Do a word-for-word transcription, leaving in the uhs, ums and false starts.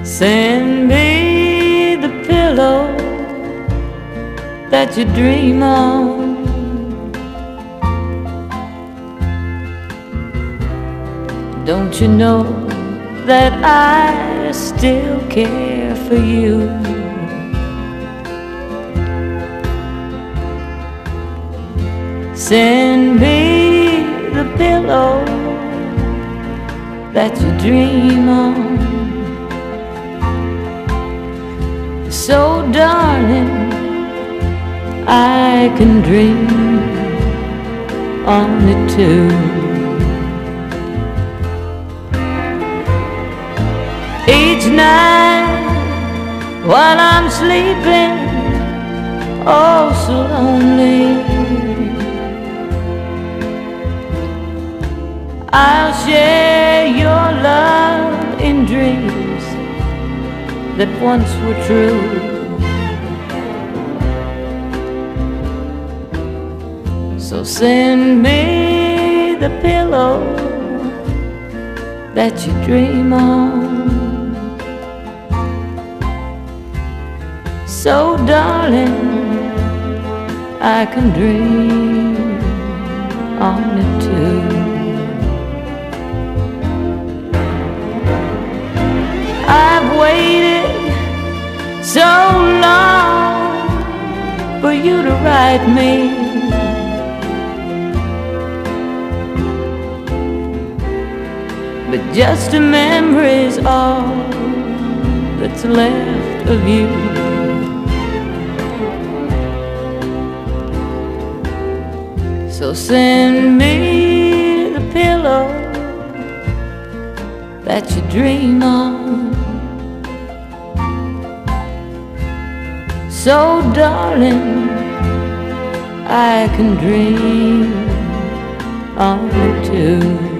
Send me the pillow that you dream on. Don't you know that I still care for you? Send me the pillow that you dream on. So darling, I can dream on it too. Each night while I'm sleeping, oh so lonely, I'll share your love in dreams that once were true. So send me the pillow that you dream on. So darling, I can dream on it too. I've waited so long for you to write me, but just a memory's all that's left of you. So send me the pillow that you dream on. So darling, I can dream on it too.